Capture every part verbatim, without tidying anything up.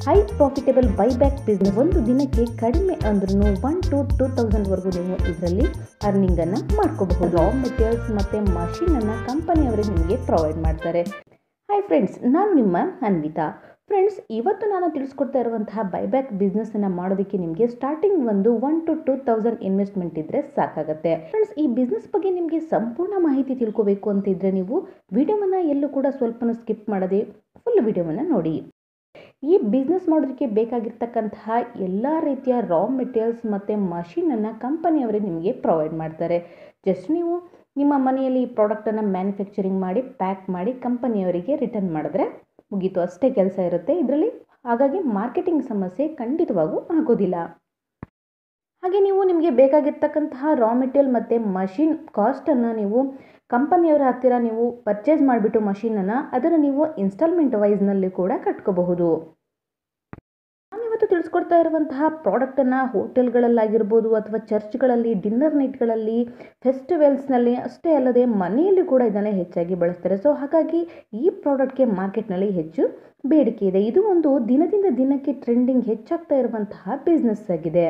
High profitable buyback business. ಒಂದು ದಿನಕ್ಕೆ ಕಡಿಮೆ ಅಂದ್ರೂ ಒನ್ ಟು ಟೂ ತೌಸಂಡ್ವರೆಗೂ ನೀವು ಇದರಲ್ಲಿ ಅರ್ನಿಂಗನ್ನು ಮಾಡ್ಕೋಬಹುದು. ರಾ ಮೆಟೀರಿಯಲ್ಸ್ ಮತ್ತು ಮಷೀನನ್ನು ಕಂಪನಿಯವರೇ ನಿಮಗೆ ಪ್ರೊವೈಡ್ ಮಾಡ್ತಾರೆ. ಹಾಯ್ ಫ್ರೆಂಡ್ಸ್, ನಾನು ನಿಮ್ಮ ಅನ್ವಿತಾ. ಫ್ರೆಂಡ್ಸ್, ಇವತ್ತು ನಾನು ತಿಳಿಸ್ಕೊಡ್ತಾ ಇರುವಂತಹ ಬೈಬ್ಯಾಕ್ ಬಿಸ್ನೆಸ್ಸನ್ನು ಮಾಡೋದಕ್ಕೆ ನಿಮಗೆ ಸ್ಟಾರ್ಟಿಂಗ್ ಒಂದು one to two thousand investment ಇದ್ದರೆ ಸಾಕಾಗುತ್ತೆ. ಫ್ರೆಂಡ್ಸ್, ಈ ಬಿಸ್ನೆಸ್ ಬಗ್ಗೆ ನಿಮಗೆ ಸಂಪೂರ್ಣ ಮಾಹಿತಿ ತಿಳ್ಕೋಬೇಕು ಅಂತ ಇದ್ದರೆ ನೀವು ವಿಡಿಯೋವನ್ನು ಎಲ್ಲೂ ಕೂಡ ಸ್ವಲ್ಪನೂ ಸ್ಕಿಪ್ ಮಾಡದೆ ಫುಲ್ ವಿಡಿಯೋವನ್ನು ನೋಡಿ. ಈ ಬಿಸ್ನೆಸ್ ಮಾಡೋದಕ್ಕೆ ಬೇಕಾಗಿರ್ತಕ್ಕಂತಹ ಎಲ್ಲ ರೀತಿಯ ರಾ ಮೆಟೀರಿಯಲ್ಸ್ ಮತ್ತು ಮಷೀನನ್ನು ಕಂಪನಿಯವರೇ ನಿಮಗೆ ಪ್ರೊವೈಡ್ ಮಾಡ್ತಾರೆ. ಜಸ್ಟ್ ನೀವು ನಿಮ್ಮ ಮನೆಯಲ್ಲಿ ಈ ಪ್ರಾಡಕ್ಟನ್ನು ಮ್ಯಾನುಫ್ಯಾಕ್ಚರಿಂಗ್ ಮಾಡಿ ಪ್ಯಾಕ್ ಮಾಡಿ ಕಂಪನಿಯವರಿಗೆ ರಿಟರ್ನ್ ಮಾಡಿದ್ರೆ ಮುಗೀತು, ಅಷ್ಟೇ ಕೆಲಸ ಇರುತ್ತೆ ಇದರಲ್ಲಿ. ಹಾಗಾಗಿ ಮಾರ್ಕೆಟಿಂಗ್ ಸಮಸ್ಯೆ ಖಂಡಿತವಾಗೂ ಆಗೋದಿಲ್ಲ. ಹಾಗೆ ನೀವು ನಿಮಗೆ ಬೇಕಾಗಿರ್ತಕ್ಕಂತಹ ರಾ ಮೆಟೀರಿಯಲ್ ಮತ್ತು ಮಷೀನ್ ಕಾಸ್ಟನ್ನು ನೀವು ಕಂಪನಿಯವರ ಹತ್ತಿರ ನೀವು ಪರ್ಚೇಸ್ ಮಾಡಿಬಿಟ್ಟು ಮಷೀನನ್ನು ಅದನ್ನು ನೀವು ಇನ್ಸ್ಟಾಲ್ಮೆಂಟ್ ವೈಸ್ನಲ್ಲಿ ಕೂಡ ಕಟ್ಕೋಬಹುದು. ನಾನಿವತ್ತು ತಿಳಿಸ್ಕೊಡ್ತಾ ಇರುವಂತಹ ಪ್ರಾಡಕ್ಟನ್ನು ಹೋಟೆಲ್ಗಳಲ್ಲಾಗಿರ್ಬೋದು ಅಥವಾ ಚರ್ಚ್ಗಳಲ್ಲಿ, ಡಿನ್ನರ್ ನೈಟ್ಗಳಲ್ಲಿ, ಫೆಸ್ಟಿವಲ್ಸ್ನಲ್ಲಿ ಅಷ್ಟೇ ಅಲ್ಲದೆ ಮನೆಯಲ್ಲಿ ಕೂಡ ಇದನ್ನು ಹೆಚ್ಚಾಗಿ ಬಳಸ್ತಾರೆ. ಸೊ ಹಾಗಾಗಿ ಈ ಪ್ರಾಡಕ್ಟ್ಗೆ ಮಾರ್ಕೆಟ್ನಲ್ಲಿ ಹೆಚ್ಚು ಬೇಡಿಕೆ ಇದೆ. ಇದು ಒಂದು ದಿನದಿಂದ ದಿನಕ್ಕೆ ಟ್ರೆಂಡಿಂಗ್ ಹೆಚ್ಚಾಗ್ತಾ ಇರುವಂತಹ ಬಿಸ್ನೆಸ್ ಆಗಿದೆ.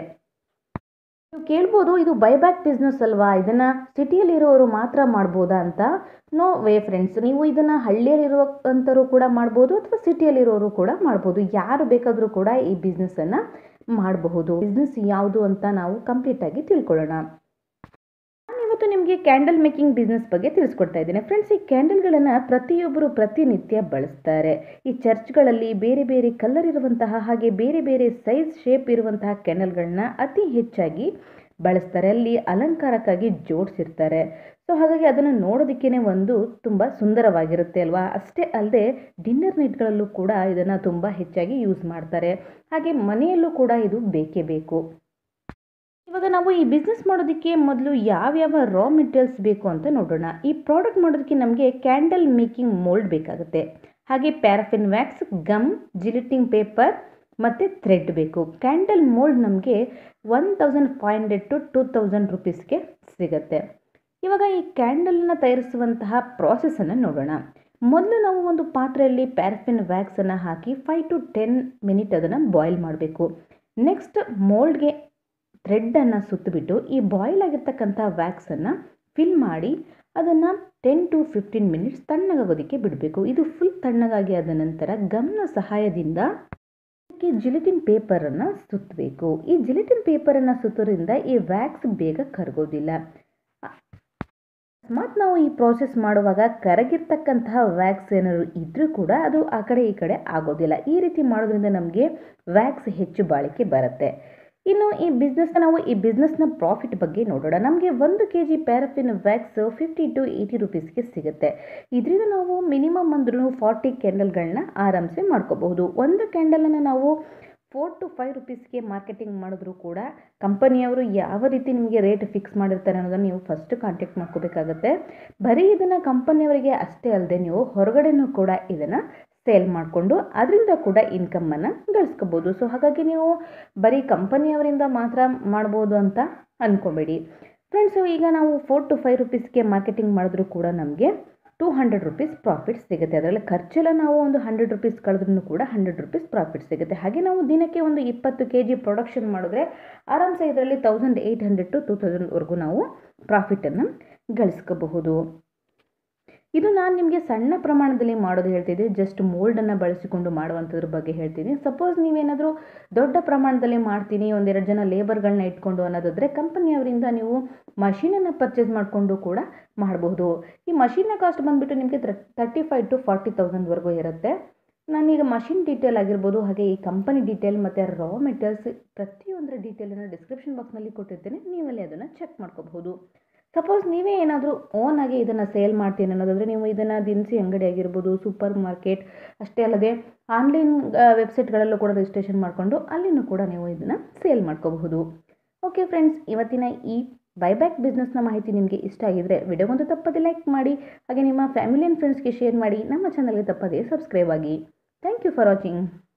ನೀವು ಕೇಳ್ಬೋದು, ಇದು ಬೈಬ್ಯಾಕ್ ಬಿಸ್ನೆಸ್ ಅಲ್ವಾ, ಇದನ್ನು ಸಿಟಿಯಲ್ಲಿರೋರು ಮಾತ್ರ ಮಾಡ್ಬೋದಾ ಅಂತ. ನೋ ವೇ ಫ್ರೆಂಡ್ಸ್, ನೀವು ಇದನ್ನು ಹಳ್ಳಿಯಲ್ಲಿರುವಂಥವ್ರು ಕೂಡ ಮಾಡ್ಬೋದು ಅಥವಾ ಸಿಟಿಯಲ್ಲಿರೋರು ಕೂಡ ಮಾಡ್ಬೋದು. ಯಾರು ಬೇಕಾದರೂ ಕೂಡ ಈ ಬಿಸ್ನೆಸ್ಸನ್ನು ಮಾಡಬಹುದು. ಬಿಸ್ನೆಸ್ ಯಾವುದು ಅಂತ ನಾವು ಕಂಪ್ಲೀಟಾಗಿ ತಿಳ್ಕೊಳ್ಳೋಣ. ನಾನಿವತ್ತು ನಿಮಗೆ ಕ್ಯಾಂಡಲ್ ಮೇಕಿಂಗ್ ಬಿಸ್ನೆಸ್ ಬಗ್ಗೆ ತಿಳಿಸ್ಕೊಡ್ತಾ ಇದ್ದೇನೆ. ಫ್ರೆಂಡ್ಸ್, ಈ ಕ್ಯಾಂಡಲ್ಗಳನ್ನು ಪ್ರತಿಯೊಬ್ಬರು ಪ್ರತಿನಿತ್ಯ ಬಳಸ್ತಾರೆ. ಈ ಚರ್ಚ್ಗಳಲ್ಲಿ ಬೇರೆ ಬೇರೆ ಕಲರ್ ಇರುವಂತಹ ಹಾಗೆ ಬೇರೆ ಬೇರೆ ಸೈಜ್ ಶೇಪ್ ಇರುವಂತಹ ಕ್ಯಾಂಡಲ್ಗಳನ್ನ ಅತಿ ಹೆಚ್ಚಾಗಿ ಬಳಸ್ತಾರೆ. ಅಲ್ಲಿ ಅಲಂಕಾರಕ್ಕಾಗಿ ಜೋಡಿಸಿರ್ತಾರೆ. ಸೊ ಹಾಗಾಗಿ ಅದನ್ನು ನೋಡೋದಕ್ಕೇ ಒಂದು ತುಂಬ ಸುಂದರವಾಗಿರುತ್ತೆ ಅಲ್ವಾ. ಅಷ್ಟೇ ಅಲ್ಲದೆ ಡಿನ್ನರ್ ನೈಟ್ಗಳಲ್ಲೂ ಕೂಡ ಇದನ್ನು ತುಂಬ ಹೆಚ್ಚಾಗಿ ಯೂಸ್ ಮಾಡ್ತಾರೆ. ಹಾಗೆ ಮನೆಯಲ್ಲೂ ಕೂಡ ಇದು ಬೇಕೇ ಬೇಕು. ಇವಾಗ ನಾವು ಈ ಬಿಸ್ನೆಸ್ ಮಾಡೋದಕ್ಕೆ ಮೊದಲು ಯಾವ್ಯಾವ ರಾ ಮೆಟೀರಿಯಲ್ಸ್ ಬೇಕು ಅಂತ ನೋಡೋಣ. ಈ ಪ್ರಾಡಕ್ಟ್ ಮಾಡೋದಕ್ಕೆ ನಮಗೆ ಕ್ಯಾಂಡಲ್ ಮೇಕಿಂಗ್ ಮೋಲ್ಡ್ ಬೇಕಾಗುತ್ತೆ. ಹಾಗೆ paraffin wax, gum, gelatin paper ಮತ್ತು ಥ್ರೆಡ್ ಬೇಕು. ಕ್ಯಾಂಡಲ್ ಮೋಲ್ಡ್ ನಮಗೆ one thousand five hundred to two thousand ರುಪೀಸ್ಗೆ ಸಿಗುತ್ತೆ. ಇವಾಗ ಈ ಕ್ಯಾಂಡಲನ್ನು ತಯಾರಿಸುವಂತಹ ಪ್ರಾಸೆಸನ್ನು ನೋಡೋಣ. ಮೊದಲು ನಾವು ಒಂದು ಪಾತ್ರೆಯಲ್ಲಿ ಪ್ಯಾರಾಫಿನ್ ವ್ಯಾಕ್ಸನ್ನು ಹಾಕಿ ಫೈವ್ ಟು ಟೆನ್ ಮಿನಿಟ್ ಅದನ್ನು ಬಾಯ್ಲ್ ಮಾಡಬೇಕು. ನೆಕ್ಸ್ಟ್ ಮೋಲ್ಡ್ಗೆ ಥ್ರೆಡ್ಡನ್ನು ಸುತ್ತಿಬಿಟ್ಟು ಈ ಬಾಯ್ಲ್ ಆಗಿರ್ತಕ್ಕಂಥ ವ್ಯಾಕ್ಸನ್ನು ಫಿಲ್ ಮಾಡಿ ಅದನ್ನು ಟೆನ್ ಟು ಫಿಫ್ಟೀನ್ ಮಿನಿಟ್ಸ್ ತಣ್ಣಗಾಗೋದಕ್ಕೆ ಬಿಡಬೇಕು. ಇದು ಫುಲ್ ತಣ್ಣಗಾಗಿ ಆದ ನಂತರ ಗಮ್ನ ಸಹಾಯದಿಂದ ಜಿಲಿಟಿನ್ ಪೇಪರನ್ನು ಸುತ್ತಬೇಕು. ಈ ಜಿಲಿಟಿನ್ ಪೇಪರನ್ನು ಸುತ್ತೋದ್ರಿಂದ ಈ ವ್ಯಾಕ್ಸ್ ಬೇಗ ಕರಗೋದಿಲ್ಲ. ಮತ್ತು ನಾವು ಈ ಪ್ರಾಸೆಸ್ ಮಾಡುವಾಗ ಕರಗಿರ್ತಕ್ಕಂತಹ ವ್ಯಾಕ್ಸ್ ಏನಾದ್ರು ಇದ್ರೂ ಕೂಡ ಅದು ಆ ಕಡೆ ಈ ಕಡೆ ಆಗೋದಿಲ್ಲ. ಈ ರೀತಿ ಮಾಡೋದ್ರಿಂದ ನಮಗೆ ವ್ಯಾಕ್ಸ್ ಹೆಚ್ಚು ಬಾಳಿಕೆ ಬರುತ್ತೆ. ಇನ್ನು ಈ ಬಿಸ್ನೆಸ್ ನಾವು ಈ ಬಿಸ್ನೆಸ್ನ ಪ್ರಾಫಿಟ್ ಬಗ್ಗೆ ನೋಡೋಣ. ನಮಗೆ ಒಂದು K G paraffin wax fifty to eighty ರುಪೀಸ್ಗೆ ಸಿಗುತ್ತೆ. ಇದರಿಂದ ನಾವು ಮಿನಿಮಮ್ ಅಂದ್ರೂ ಫಾರ್ಟಿ ಕ್ಯಾಂಡಲ್ಗಳನ್ನ ಆರಾಮ್ಸೆ ಮಾಡ್ಕೋಬಹುದು. ಒಂದು ಕ್ಯಾಂಡಲನ್ನು ನಾವು ಫೋರ್ ಟು ಫೈವ್ ರುಪೀಸ್ಗೆ ಮಾರ್ಕೆಟಿಂಗ್ ಮಾಡಿದ್ರು ಕೂಡ ಕಂಪನಿಯವರು ಯಾವ ರೀತಿ ನಿಮಗೆ ರೇಟ್ ಫಿಕ್ಸ್ ಮಾಡಿರ್ತಾರೆ ಅನ್ನೋದನ್ನು ನೀವು ಫಸ್ಟ್ ಕಾಂಟ್ಯಾಕ್ಟ್ ಮಾಡ್ಕೋಬೇಕಾಗತ್ತೆ. ಬರೀ ಇದನ್ನು ಕಂಪನಿಯವರಿಗೆ ಅಷ್ಟೇ ಅಲ್ಲದೆ ನೀವು ಹೊರಗಡೆನೂ ಕೂಡ ಇದನ್ನು ಸೇಲ್ ಮಾಡಿಕೊಂಡು ಅದರಿಂದ ಕೂಡ ಇನ್ಕಮನ್ನು ಗಳಿಸ್ಕೋಬೋದು. ಸೊ ಹಾಗಾಗಿ ನೀವು ಬರೀ ಕಂಪನಿಯವರಿಂದ ಮಾತ್ರ ಮಾಡ್ಬೋದು ಅಂತ ಅಂದ್ಕೊಬೇಡಿ ಫ್ರೆಂಡ್ಸು. ಈಗ ನಾವು ಫೋರ್ ಟು ಫೈವ್ ರುಪೀಸ್ಗೆ ಮಾರ್ಕೆಟಿಂಗ್ ಮಾಡಿದ್ರು ಕೂಡ ನಮಗೆ ಟೂ ಹಂಡ್ರೆಡ್ ರುಪೀಸ್ ಪ್ರಾಫಿಟ್ ಸಿಗುತ್ತೆ. ಅದರಲ್ಲಿ ಖರ್ಚೆಲ್ಲ ನಾವು ಒಂದು ಹಂಡ್ರೆಡ್ ರುಪೀಸ್ ಕಳೆದ್ರೂ ಕೂಡ ಹಂಡ್ರೆಡ್ ರುಪೀಸ್ ಪ್ರಾಫಿಟ್ ಸಿಗುತ್ತೆ. ಹಾಗೆ ನಾವು ದಿನಕ್ಕೆ ಒಂದು ಇಪ್ಪತ್ತು ಕೆ ಜಿ ಪ್ರೊಡಕ್ಷನ್ ಮಾಡಿದ್ರೆ ಆರಾಮ್ಸೆ ಇದರಲ್ಲಿ thousand eight hundred to two ತೌಸಂಡ್ವರೆಗೂ ನಾವು ಪ್ರಾಫಿಟನ್ನು ಗಳಿಸ್ಕೋಬಹುದು. ಇದು ನಾನು ನಿಮಗೆ ಸಣ್ಣ ಪ್ರಮಾಣದಲ್ಲಿ ಮಾಡೋದು ಹೇಳ್ತಿದ್ದೆ, ಜಸ್ಟ್ ಮೋಲ್ಡನ್ನು ಬಳಸಿಕೊಂಡು ಮಾಡುವಂಥದ್ರ ಬಗ್ಗೆ ಹೇಳ್ತೀನಿ. ಸಪೋಸ್ ನೀವೇನಾದರೂ ದೊಡ್ಡ ಪ್ರಮಾಣದಲ್ಲಿ ಮಾಡ್ತೀನಿ, ಒಂದೆರಡು ಜನ ಲೇಬರ್ಗಳನ್ನ ಇಟ್ಕೊಂಡು ಅನ್ನೋದಾದರೆ ಕಂಪನಿಯವರಿಂದ ನೀವು ಮಷೀನನ್ನು ಪರ್ಚೇಸ್ ಮಾಡಿಕೊಂಡು ಕೂಡ ಮಾಡಬಹುದು. ಈ ಮಷೀನ್ನ ಕಾಸ್ಟ್ ಬಂದುಬಿಟ್ಟು ನಿಮಗೆ ತರ್ಟಿ ಫೈವ್ ಟು ಫಾರ್ಟಿ ತೌಸಂಡ್ವರೆಗೂ ಇರುತ್ತೆ. ನಾನೀಗ ಮಷಿನ್ ಡೀಟೇಲ್ ಆಗಿರ್ಬೋದು, ಹಾಗೆ ಈ ಕಂಪನಿ ಡೀಟೇಲ್ ಮತ್ತು ರಾ ಮೆಟೀರಿಯಲ್ಸ್ ಪ್ರತಿಯೊಂದರ ಡೀಟೇಲನ್ನು ಡಿಸ್ಕ್ರಿಪ್ಷನ್ ಬಾಕ್ಸ್ನಲ್ಲಿ ಕೊಟ್ಟಿರ್ತೇನೆ, ನೀವಲ್ಲಿ ಅದನ್ನು ಚೆಕ್ ಮಾಡ್ಕೋಬಹುದು. ಸಪೋಸ್ ನೀವೇ ಏನಾದರೂ ಓನ್ ಆಗಿ ಇದನ್ನು ಸೇಲ್ ಮಾಡ್ತೀನಿ ಅನ್ನೋದಾದರೆ ನೀವು ಇದನ್ನು ದಿನಸಿ ಅಂಗಡಿ ಆಗಿರ್ಬೋದು, ಸೂಪರ್ ಮಾರ್ಕೆಟ್, ಅಷ್ಟೇ ಅಲ್ಲದೆ ಆನ್ಲೈನ್ ವೆಬ್ಸೈಟ್ಗಳಲ್ಲೂ ಕೂಡ ರಿಜಿಸ್ಟ್ರೇಷನ್ ಮಾಡಿಕೊಂಡು ಅಲ್ಲಿನೂ ಕೂಡ ನೀವು ಇದನ್ನು ಸೇಲ್ ಮಾಡ್ಕೋಬಹುದು. ಓಕೆ ಫ್ರೆಂಡ್ಸ್, ಇವತ್ತಿನ ಈ ಬೈಬ್ಯಾಕ್ ಬಿಸ್ನೆಸ್ನ ಮಾಹಿತಿ ನಿಮಗೆ ಇಷ್ಟ ಆಗಿದರೆ ವಿಡಿಯೋಗೊಂದು ತಪ್ಪದೆ ಲೈಕ್ ಮಾಡಿ, ಹಾಗೆ ನಿಮ್ಮ ಫ್ಯಾಮಿಲಿ ಆ್ಯಂಡ್ ಫ್ರೆಂಡ್ಸ್ಗೆ ಶೇರ್ ಮಾಡಿ, ನಮ್ಮ ಚಾನಲ್ಗೆ ತಪ್ಪದೆ ಸಬ್ಸ್ಕ್ರೈಬ್ ಆಗಿ. Thank you for watching.